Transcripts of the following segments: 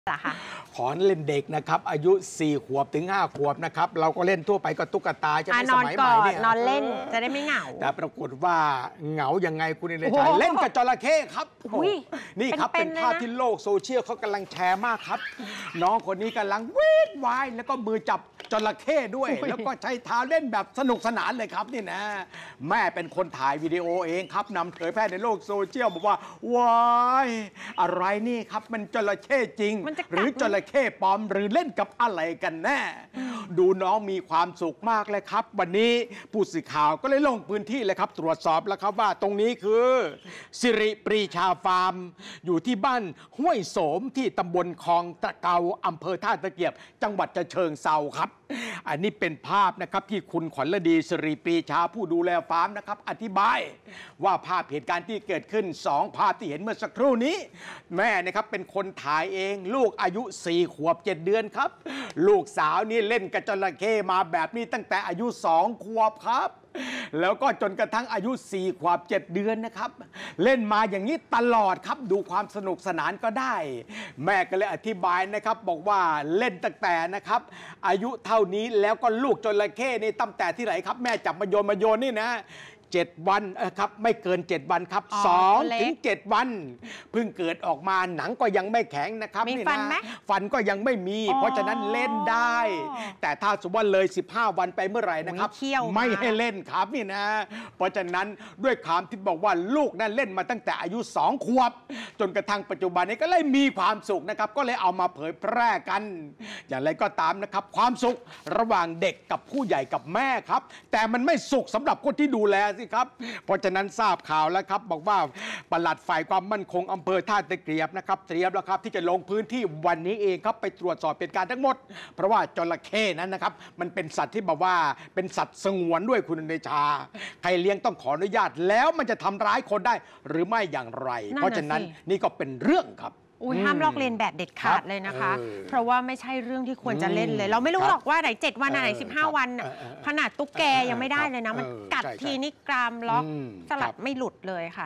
ขอเล่นเด็กนะครับอายุ4 ขวบถึง 5 ขวบนะครับเราก็เล่นทั่วไปก็ตุ๊กตาจะไม่สมัยใหม่เนี่ยนอนเล่นจะได้ไม่เหงาแต่ปรากฏว่าเหงายังไงคุณเนชัยเล่นกับจระเข้ครับนี่ครับเป็นภาพที่โลกโซเชียลเขากำลังแชร์มากครับน้องคนนี้กำลังวิ่งว่ายแล้วก็มือจับจระเข้ด้วยแล้วก็ใช้เท้าเล่นแบบสนุกสนานเลยครับนี่นะแม่เป็นคนถ่ายวิดีโอเองครับนำเผยแพร่ในโลกโซเชียลบอกว่าว้ายอะไรนี่ครับมันจระเข้จริงหรือจระเข้ปลอมหรือเล่นกับอะไรกันแน่ดูน้องมีความสุขมากเลยครับวันนี้ผู้สื่อข่าวก็เลยลงพื้นที่เลยครับตรวจสอบแล้วครับว่าตรงนี้คือสิริปรีชาฟาร์มอยู่ที่บ้านห้วยโสมที่ตำบลคลองตะเกาอำเภอท่าตะเกียบจังหวัดฉะเชิงเทราครับอันนี้เป็นภาพนะครับที่คุณขวัญฤดีสิริปรีชาผู้ดูแลฟาร์มนะครับอธิบายว่าภาพเหตุการณ์ที่เกิดขึ้น2 ภาพที่เห็นเมื่อสักครู่นี้แม่นะครับเป็นคนถ่ายเองลูกอายุ4 ขวบ 7 เดือนครับลูกสาวนี่เล่นกับจระเข้มาแบบนี้ตั้งแต่อายุ2 ขวบครับแล้วก็จนกระทั่งอายุ4 ขวบ 7 เดือนนะครับเล่นมาอย่างนี้ตลอดครับดูความสนุกสนานก็ได้แม่ก็เลยอธิบายนะครับบอกว่าเล่นตั้งแต่นะครับอายุเท่านี้แล้วก็ลูกจระเข้นี่ตั้งแต่ที่ไหนครับแม่จับมาโยนนี่นะ7 วันครับไม่เกิน7 วันครับ2 ถึง 7 วันเพิ่งเกิดออกมาหนังก็ยังไม่แข็งนะครับนี่นะฟันก็ยังไม่มีเพราะฉะนั้นเล่นได้แต่ถ้าสมมติว่าเลย15 วันไปเมื่อไหร่นะครับไม่ให้เล่นครับนี่นะเพราะฉะนั้นด้วยความที่บอกว่าลูกนั้นเล่นมาตั้งแต่อายุ2 ขวบจนกระทั่งปัจจุบันนี้ก็เลยมีความสุขนะครับก็เลยเอามาเผยแพร่กันอย่างไรก็ตามนะครับความสุขระหว่างเด็กกับผู้ใหญ่กับแม่ครับแต่มันไม่สุขสำหรับคนที่ดูแลครับเพราะฉะนั้นทราบข่าวแล้วครับบอกว่าปลัดฝ่ายความมั่นคงอำเภอท่าตะเกียบนะครับเตรียมแล้วครับที่จะลงพื้นที่วันนี้เองครับไปตรวจสอบเหตุการณ์ทั้งหมดเพราะว่าจระเข้นั้นนะครับมันเป็นสัตว์ที่บอกว่าเป็นสัตว์สงวนด้วยคุณเดชาใครเลี้ยงต้องขออนุญาตแล้วมันจะทำร้ายคนได้หรือไม่อย่างไรเพราะฉะนั้นนี่ก็เป็นเรื่องครับห้ามลอกเลียนแบบเด็ดขาดเลยนะคะเพราะว่าไม่ใช่เรื่องที่ควรจะเล่นเลยเราไม่รู้หรอกว่าไหน7 วันไหน15 วันขนาดตุ๊กแกยังไม่ได้เลยนะมันกัดทีนี่กรามล็อกสลัดไม่หลุดเลยค่ะ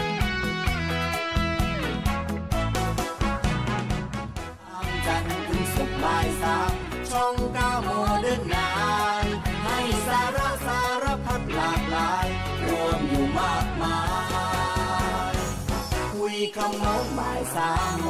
จันทร์ถึงศุกร์บ่าย3ช่อง9 โมเดิร์นไนน์ให้สาระพัดหลากหลายรวมอยู่มากมายคุยคำโน้นบ่าย3 โม